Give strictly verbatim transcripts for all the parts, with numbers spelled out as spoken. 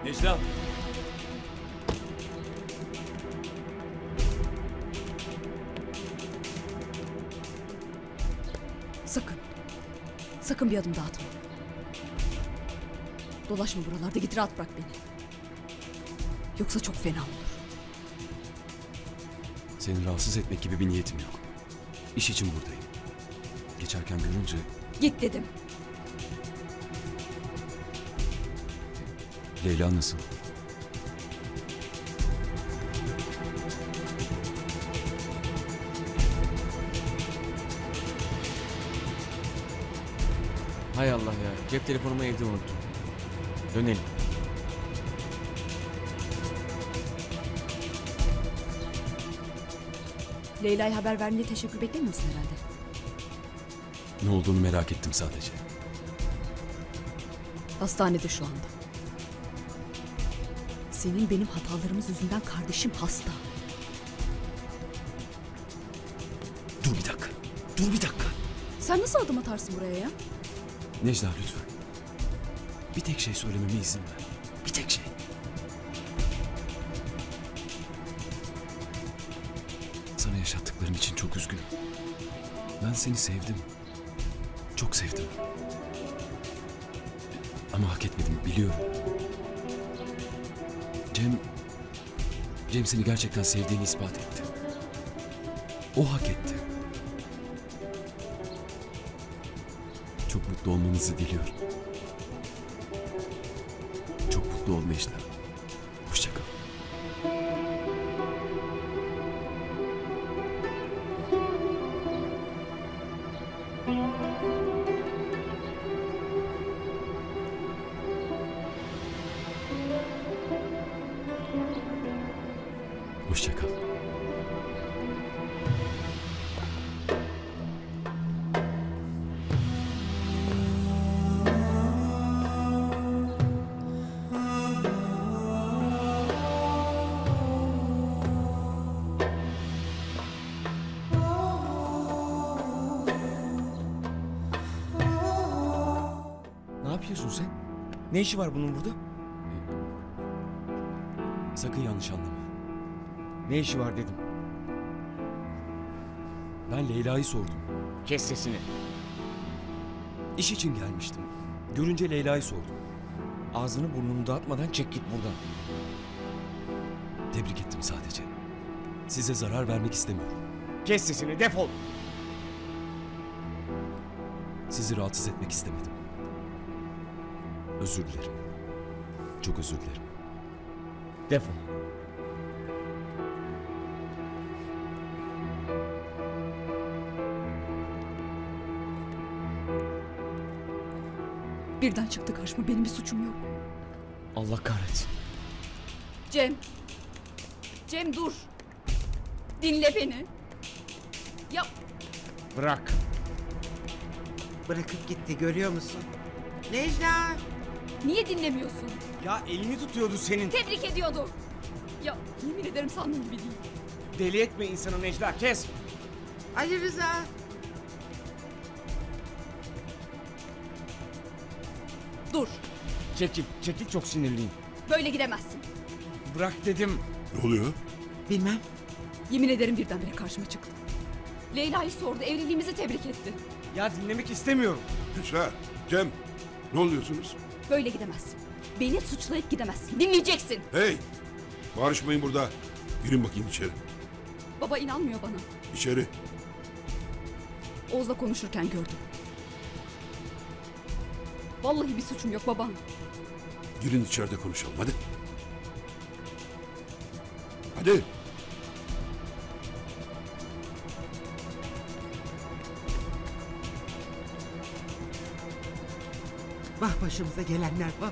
Necla. Sakın. Sakın bir adım daha atma. Dolaşma buralarda, git rahat bırak beni. Yoksa çok fena olur. Seni rahatsız etmek gibi bir niyetim yok. İş için buradayım. Geçerken görünce... Git dedim. Leyla nasıl? Hay Allah ya. Cep telefonumu evde unuttum. Dönelim. Leyla'ya haber vermeye teşekkür beklemiyorsun herhalde. Ne olduğunu merak ettim sadece. Hastanede şu anda. Senin benim hatalarımız yüzünden kardeşim hasta. Dur bir dakika. Dur bir dakika. Sen nasıl adım atarsın buraya ya? Necla lütfen. Bir tek şey söylememe izin ver. Bir tek şey. Sana yaşattıklarım için çok üzgünüm. Ben seni sevdim. Çok sevdim. Ama hak etmedim, biliyorum. Cem... Cem seni gerçekten sevdiğini ispat etti. O hak etti. Çok mutlu olmanızı diliyorum. Çok mutlu ol Necla. Hoşça kal. Hoşça kal. Ne yapıyorsun sen? Ne işi var bunun burada? Sakın yanlış anlama. Ne işi var dedim. Ben Leyla'yı sordum. Kes sesini. İş için gelmiştim. Görünce Leyla'yı sordum. Ağzını burnunu dağıtmadan çek git buradan. Tebrik ettim sadece. Size zarar vermek istemiyorum. Kes sesini, defol. Sizi rahatsız etmek istemedim. Özür dilerim. Çok özür dilerim. Defol. Birden çıktı karşıma, benim bir suçum yok. Allah kahretsin. Cem. Cem dur. Dinle beni. Ya Bırak. Bırakıp gitti, görüyor musun? Necla! niye dinlemiyorsun? Ya elini tutuyordu senin. Tebrik ediyordu. Ya yemin ederim sandığım gibi değil. Deli etme insanı Necla, kes. Ali Rıza! Dur. Çekil, çekil, çok sinirliyim. Böyle gidemezsin. Bırak dedim. Ne oluyor? Bilmem. Yemin ederim birdenbire karşıma çıktı. Leyla'yı sordu, evliliğimizi tebrik etti. Ya dinlemek istemiyorum. Necla, Cem, ne oluyorsunuz? Böyle gidemezsin. Beni suçlayıp gidemezsin. Dinleyeceksin. Hey, bağırışmayın burada. Girin bakayım içeri. Baba inanmıyor bana. İçeri. Oğuz'la konuşurken gördüm. Vallahi bir suçum yok baba. Girin içeride konuşalım, hadi. Hadi. Vah başımıza gelenler vah.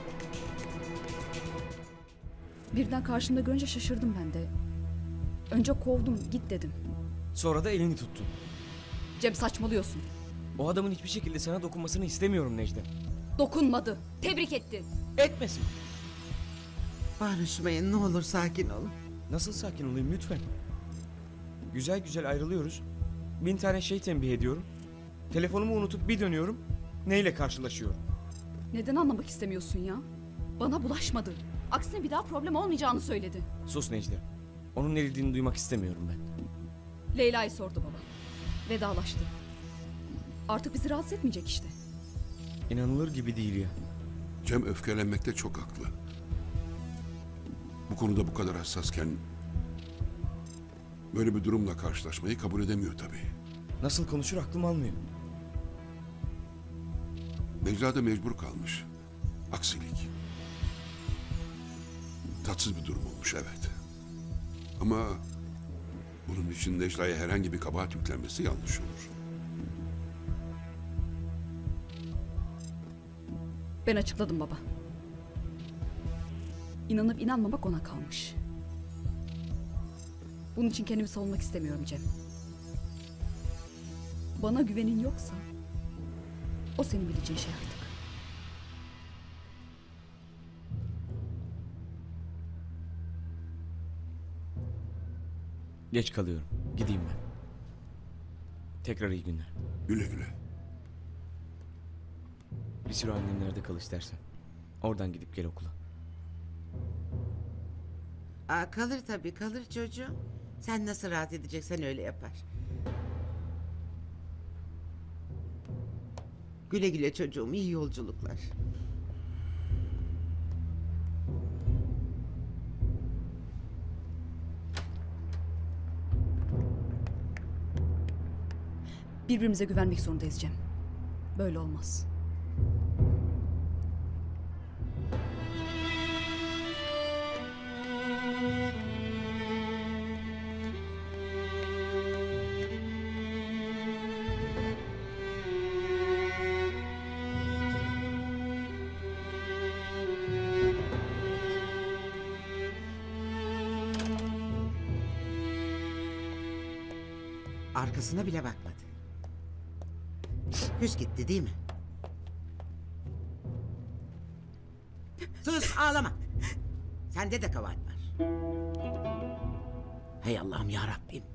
Birden karşımda görünce şaşırdım ben de. Önce kovdum, git dedim. Sonra da elini tuttun. Cem saçmalıyorsun. O adamın hiçbir şekilde sana dokunmasını istemiyorum Necla. Dokunmadı. Tebrik etti. Etmesin. Bağırışmayın, ne olur sakin olun. Nasıl sakin olayım lütfen? Güzel güzel ayrılıyoruz. Bin tane şey tembih ediyorum. Telefonumu unutup bir dönüyorum. Neyle karşılaşıyorum? Neden anlamak istemiyorsun ya? Bana bulaşmadı. Aksine bir daha problem olmayacağını söyledi. Sus Necla. Onun ne dediğini duymak istemiyorum ben. Leyla'yı sordu baba. Vedalaştı. Artık bizi rahatsız etmeyecek işte. İnanılır gibi değil ya. Cem öfkelenmekte çok haklı. Bu konuda bu kadar hassasken böyle bir durumla karşılaşmayı kabul edemiyor tabii. Nasıl konuşur aklım almıyor. Necla da mecbur kalmış. Aksilik. Tatsız bir durum olmuş evet. Ama bunun için Necla'ya herhangi bir kabahat yüklenmesi yanlış olur. Ben açıkladım baba. İnanıp inanmamak ona kalmış. Bunun için kendimi savunmak istemiyorum Cem. Bana güvenin yoksa o senin bileceğin şey artık. Geç kalıyorum. Gideyim ben. Tekrar iyi günler. Güle güle. Bir süre annemlerde kal istersen. Oradan gidip gel okula. Aa, kalır tabii kalır çocuğum. Sen nasıl rahat edeceksen öyle yapar. Güle güle çocuğum, iyi yolculuklar. Birbirimize güvenmek zorundayız Cem. Böyle olmaz. Arkasına bile bakmadı. Küs gitti değil mi? Sus, ağlama. Sende de kabahat var. Hay Allah'ım ya Rabbim.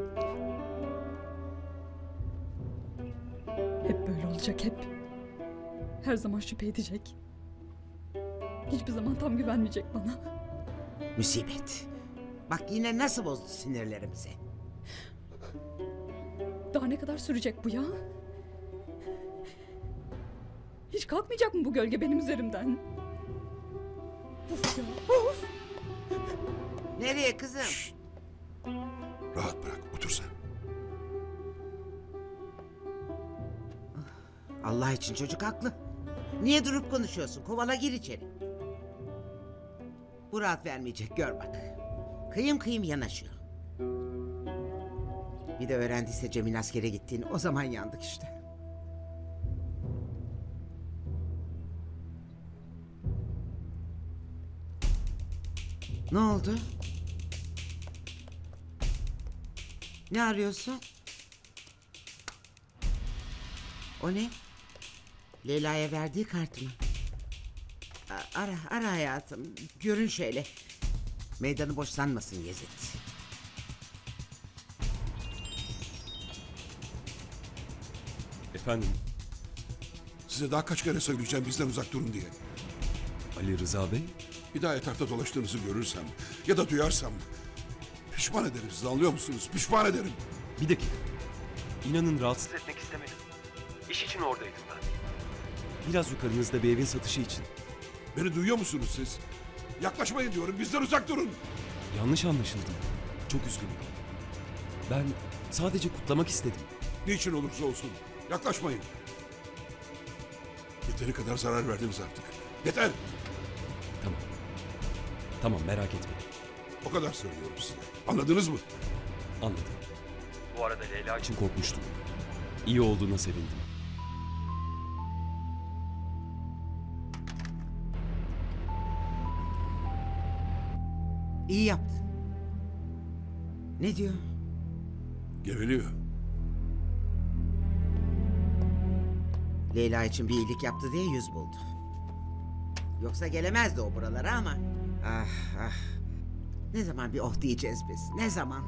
Hep böyle olacak hep. Her zaman şüphe edecek. Hiçbir zaman tam güvenmeyecek bana. Musibet. Bak yine nasıl bozdu sinirlerimizi. Daha ne kadar sürecek bu ya? Hiç kalkmayacak mı bu gölge benim üzerimden? Of ya, of! Nereye kızım? Rahat bırak otur sen. Allah için çocuk haklı. Niye durup konuşuyorsun? Kovala gir içeri. Bu rahat vermeyecek gör bak. Kıyım kıyım yanaşıyor. Bir de öğrendiyse Cem'in askere gittiğini o zaman yandık işte. Ne oldu? Ne arıyorsun? O ne? Leyla'ya verdiği kart mı? A- Ara, ara hayatım. Görün şöyle. Meydanı boş sanmasın Yezid. Efendim, Size daha kaç kere söyleyeceğim bizden uzak durun diye. Ali Rıza Bey? Bir daha etrafta dolaştığınızı görürsem ya da duyarsam pişman ederim sizi, anlıyor musunuz? Pişman ederim. Bir dakika. İnanın rahatsız etmek istemedim. İş için oradaydım ben. biraz yukarınızda bir evin satışı için. Beni duyuyor musunuz siz? Yaklaşmayın diyorum, bizden uzak durun. Yanlış anlaşıldım. Çok üzgünüm. Ben sadece kutlamak istedim. Niçin olursa olsun yaklaşmayın. Yeteri kadar zarar verdiniz artık. Yeter. Tamam. Tamam, merak etmeyin. O kadar söylüyorum size. Anladınız mı? Anladım. Bu arada Leyla için İçin korkmuştum. İyi olduğuna sevindim. İyi yaptın. Ne diyor? Geveliyor. Leyla için bir iyilik yaptı diye yüz buldu. Yoksa gelemezdi o buralara ama... Ah ah. Ne zaman bir oh diyeceğiz biz? Ne zaman?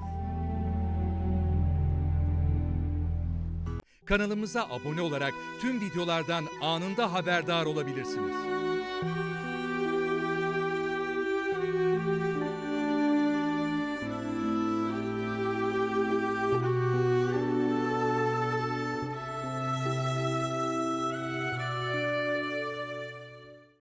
Kanalımıza abone olarak tüm videolardan anında haberdar olabilirsiniz.